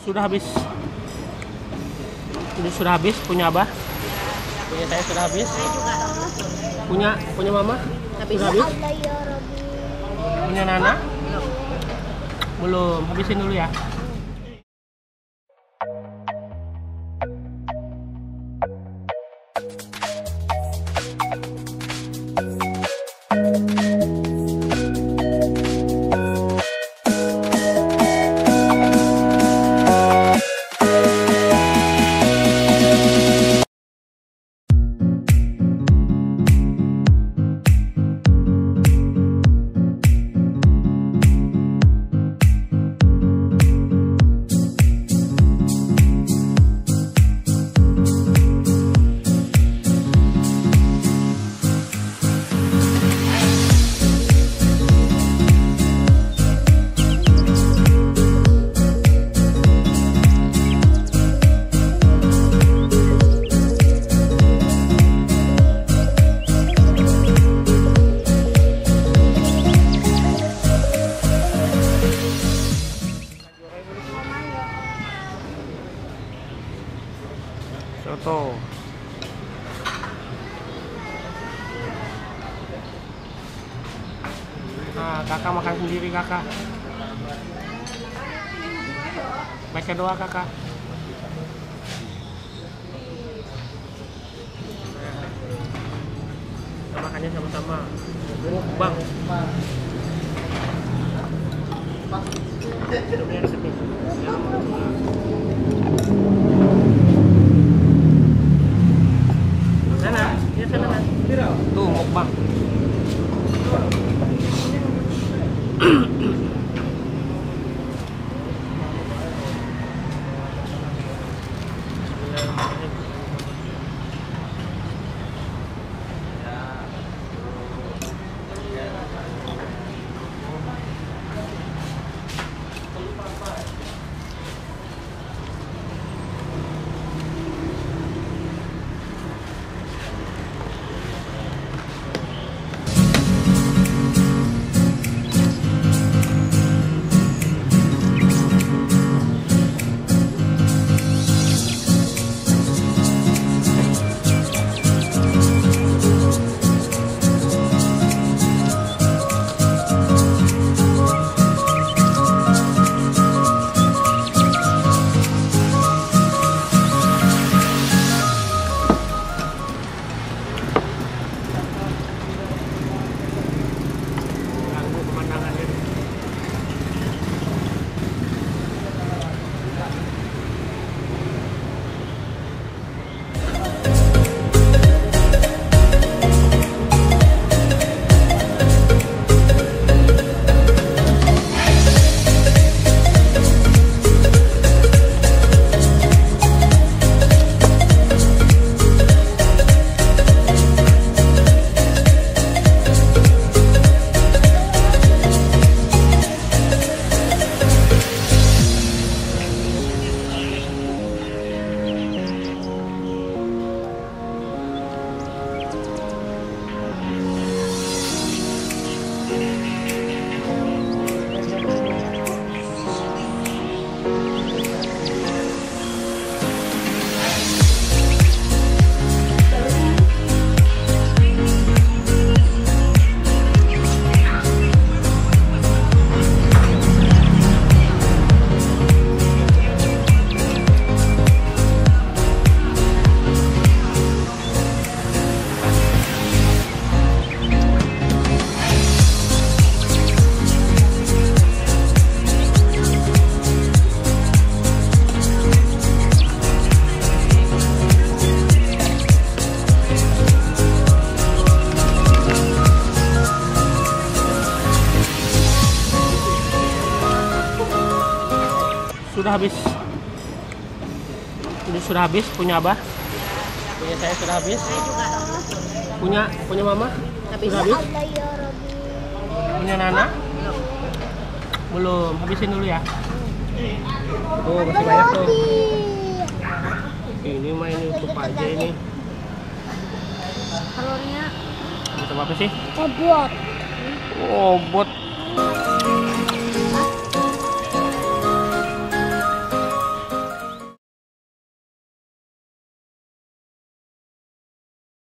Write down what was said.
Sudah habis. Ini sudah habis punya Abah. Punya saya sudah habis. Punya Mama sudah habis. Punya Nana belum. Habisin dulu ya. Soto. Nah, kakak makan sendiri kakak. Baca doa kakak. Kita makannya sama-sama. Bang. Sana, ya sana. Tuh mukbang. Sudah habis. Ini sudah habis punya Abah. Punya saya sudah habis. Punya Mama sudah habis. Punya Nana belum. Habisin dulu ya. Tuh masih banyak tuh. Ini mah ini untuk aja ini. Kalorinya Itu apa sih? obot. Obot.